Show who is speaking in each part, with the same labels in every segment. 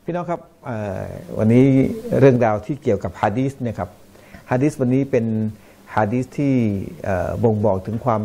Speaker 1: พี่น้องครับวันนี้เรื่องราวที่เกี่ยวกับฮะดีษเนี่ยครับฮะดีษวันนี้เป็นฮะดีษที่บ่งบอกถึงความ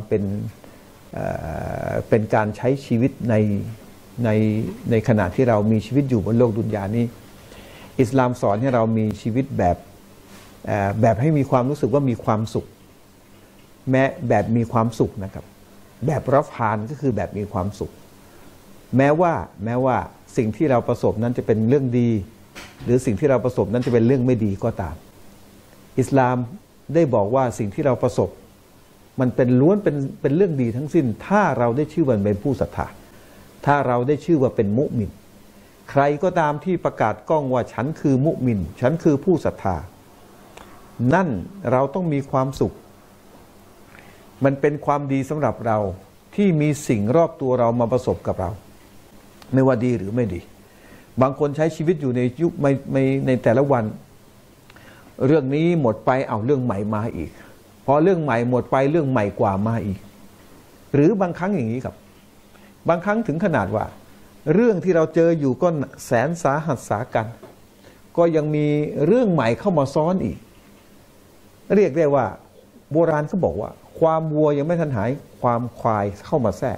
Speaker 1: เป็นการใช้ชีวิตในขณะที่เรามีชีวิตอยู่บนโลกดุนยานี้อิสลามสอนให้เรามีชีวิตแบบให้มีความรู้สึกว่ามีความสุขแม้แบบมีความสุขนะครับแบบรอฟฮานก็คือแบบมีความสุขแม้ว่าสิ่งที่เราประสบนั้นจะเป็นเรื่องดีหรือสิ่งที่เราประสบนั้นจะเป็นเรื่องไม่ดีก็ตามอิสลามได้บอกว่าสิ่งที่เราประสบมันเป็นล้วนเป็นเรื่องดีทั้งสิ้นถ้าเราได้ชื่อว่าเป็นผู้ศรัทธาถ้าเราได้ชื่อว่าเป็นมุมินใครก็ตามที่ประกาศก้องว่าฉันคือมุมินฉันคือผู้ศรัทธานั่นเราต้องมีความสุขมันเป็นความดีสำหรับเราที่มีสิ่งรอบตัวเรามาประสบกับเราไม่ว่าดีหรือไม่ดีบางคนใช้ชีวิตอยู่ในยุคในแต่ละวันเรื่องนี้หมดไปเอาเรื่องใหม่มาอีกพอเรื่องใหม่หมดไปเรื่องใหม่กว่ามาอีกหรือบางครั้งอย่างนี้ครับบางครั้งถึงขนาดว่าเรื่องที่เราเจออยู่ก็แสนสาหัสสากันก็ยังมีเรื่องใหม่เข้ามาซ้อนอีกเรียกได้ว่าโบราณเขาบอกว่าความวัวยังไม่ทันหายความควายเข้ามาแทรก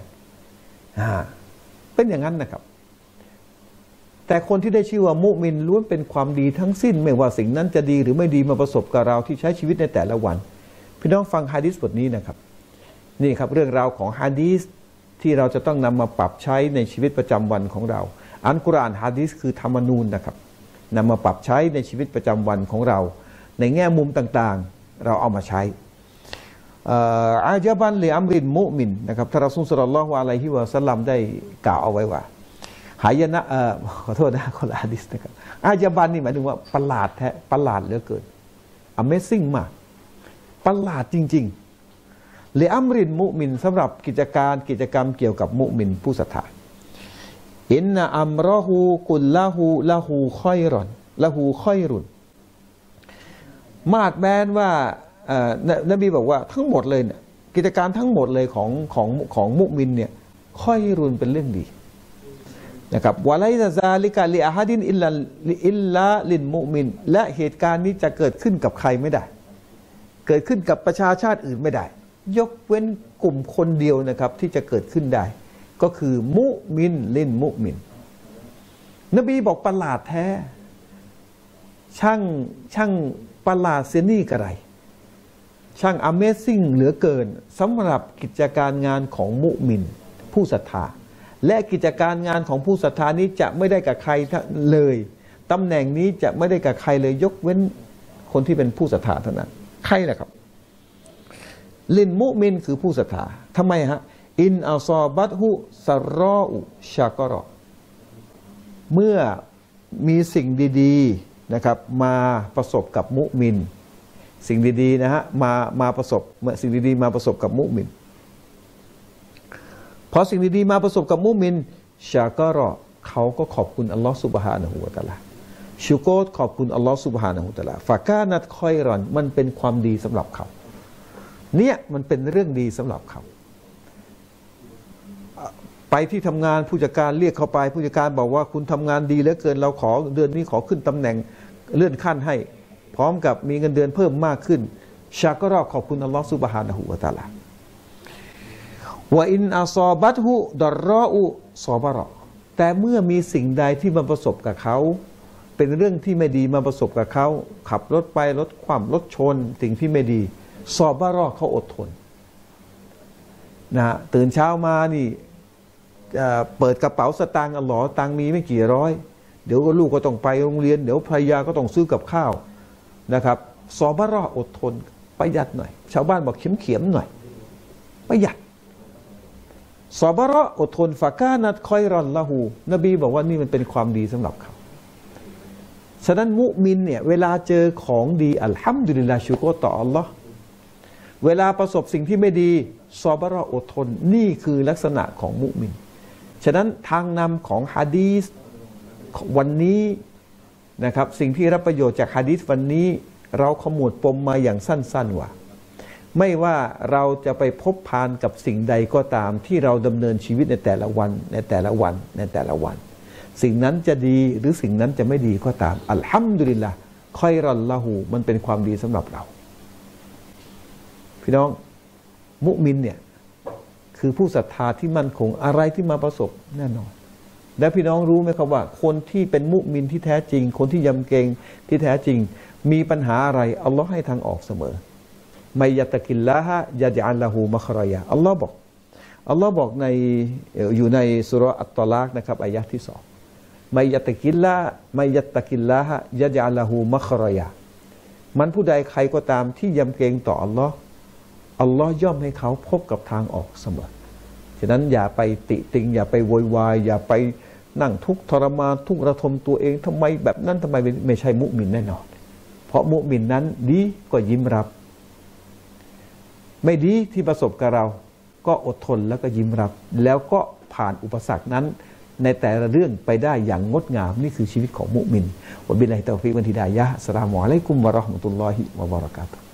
Speaker 1: เป็นอย่างนั้นนะครับแต่คนที่ได้ชื่อว่ามุมินล้วนเป็นความดีทั้งสิ้นไม่ว่าสิ่งนั้นจะดีหรือไม่ดีมาประสบกับเราที่ใช้ชีวิตในแต่ละวันพี่น้องฟังฮะดีษบทนี้นะครับนี่ครับเรื่องราวของฮะดีษที่เราจะต้องนำมาปรับใช้ในชีวิตประจำวันของเราอัลกุรอานฮะดีษคือธรรมนูญนะครับนำมาปรับใช้ในชีวิตประจำวันของเราในแง่มุมต่างๆเราเอามาใช้อาญะบันลิอัมรินมุมินนะครับท่านรอซูลศ็อลลัลลอฮุอะลัยฮิวะซัลลัมได้กล่าวเอาไว้ว่าหายนะขอโทษนะคนละหะดีษนะครับอาญะบันนี่หมายถึงว่าประหลาดแท้ประหลาดเหลือเกิน Amazing มากประหลาดจริงๆลิอัมรินมุมินสำหรับกิจกรรมเกี่ยวกับมุมินผู้ศรัทธาอินนะอัมรอฮูกุลละฮูค่อยรอนละฮูค่อยรุนมาดแม้นว่านบีบอกว่าทั้งหมดเลยเนี่ยกิจการทั้งหมดเลยของมุมินเนี่ยค่อยรุนเป็นเรื่องดีนะครับวะไลซาลิกะลิอะฮัดินอิลลาลินมุมินและเหตุการณ์นี้จะเกิดขึ้นกับใครไม่ได้เกิดขึ้นกับประชาชาติอื่นไม่ได้ยกเว้นกลุ่มคนเดียวนะครับที่จะเกิดขึ้นได้ก็คือมุมินลินมุมินนบีบอกประหลาดแท้ช่างประหลาดเสียนี่กระไรช่าง Amazing เหลือเกินสำหรับกิจการงานของมุมินผู้ศรัทธาและกิจการงานของผู้ศรัทธานี้จะไม่ได้กับใครเลยตำแหน่งนี้จะไม่ได้กับใครเลยยกเว้นคนที่เป็นผู้ศรัทธาเท่านั้นใครล่ะครับลินมุมินคือผู้ศรัทธาทำไมฮะอินอัลซอบัตฮุซารออุชากรอเมื่อมีสิ่งดีๆนะครับมาประสบกับมุมินสิ่งดีๆนะฮะมาประสบสิ่งดีๆมาประสบกับมุมินพอสิ่งดีๆมาประสบกับมุมินชากรอเขาก็ขอบคุณอัลลอฮฺซุบฮานะฮูวะตะอาลาชูโกรขอบคุณอัลลอฮฺซุบฮานะฮูวะตะอาลาฟะกานัตคอยรอนมันเป็นความดีสำหรับเขาเนี่ยมันเป็นเรื่องดีสำหรับเขาไปที่ทำงานผู้จัดการเรียกเขาไปผู้จัดการบอกว่าคุณทำงานดีเหลือเกินเราขอเดือนนี้ขอขึ้นตำแหน่งเลื่อนขั้นให้พร้อมกับมีเงินเดือนเพิ่มมากขึ้นชากรอขอบคุณอัลลอฮฺซุบฮานะฮูวะตะอาลาวะอินอัซอบัตฮุดอรรออุซอบะรอแต่เมื่อมีสิ่งใดที่มาประสบกับเขาเป็นเรื่องที่ไม่ดีมาประสบกับเขาขับรถไปรถคว่ำรถชนสิ่งที่ไม่ดีซอบะรอเขาอดทนนะตื่นเช้ามานี่เปิดกระเป๋าสตางค์อัลลอฮ์ตังมีไม่กี่ร้อยเดี๋ยวก็ลูกก็ต้องไปโรงเรียนเดี๋ยวภรรยาก็ต้องซื้อกับข้าวนะครับซอบะรออดทนประหยัดหน่อยชาวบ้านบอกเขียมหน่อยประหยัดซอบะรออดทนฟะกานัตคอยรอนละหูนบีบอกว่านี่มันเป็นความดีสำหรับเขาฉะนั้นมุมินเนี่ยเวลาเจอของดีอัลฮัมดุลิลลาห์ชุกรต่ออัลลอฮ์เวลาประสบสิ่งที่ไม่ดีซอบะรออดทนนี่คือลักษณะของมุมินฉะนั้นทางนำของฮะดีษวันนี้นะครับสิ่งที่รับประโยชน์จากฮะดีษวันนี้เราขมวดปมมาอย่างสั้นๆว่าไม่ว่าเราจะไปพบพานกับสิ่งใดก็ตามที่เราดำเนินชีวิตในแต่ละวันสิ่งนั้นจะดีหรือสิ่งนั้นจะไม่ดีก็ตามอัลฮัมดุลิลละคอยรัลละหูมันเป็นความดีสำหรับเราพี่น้องมุมินเนี่ยคือผู้ศรัทธาที่มั่นคงอะไรที่มาประสบแน่นอนและพี่น้องรู้ไหมครับว่าคนที่เป็นมุมินที่แท้จริงคนที่ยำเกรงที่แท้จริงมีปัญหาอะไรอัลลอฮ์ให้ทางออกเสมอไมยัตตะกิลละฮะยะญะอัลละหูมัครอยะอัลลอฮ์บอกในอยู่ในสุเราะห์อัตตอลากนะครับอายะห์ที่2ไมยัตตะกิลละฮะยะญะอัลละหูมัครอยะมันผู้ใดใครก็ตามที่ยำเกรงต่ออัลลอฮ์ย่อมให้เขาพบกับทางออกเสมอฉะนั้นอย่าไปติติงอย่าไปโวยวายอย่าไปนั่งทุกข์ทรมานทุกข์ระทมตัวเองทำไมแบบนั้นทำไมไม่ใช่มุมินแน่นอนเพราะมุมินนั้นดีก็ยิ้มรับไม่ดีที่ประสบกับเราก็อดทนแล้วก็ยิ้มรับแล้วก็ผ่านอุปสรรคนั้นในแต่ละเรื่องไปได้อย่างงดงามนี่คือชีวิตของมุมินวะบิลลาฮิตอฟิกวัลฮิดายะฮ์อัสสลามุอะลัยกุมวะเราะห์มะตุลลอฮิวะบะเราะกาตุฮ์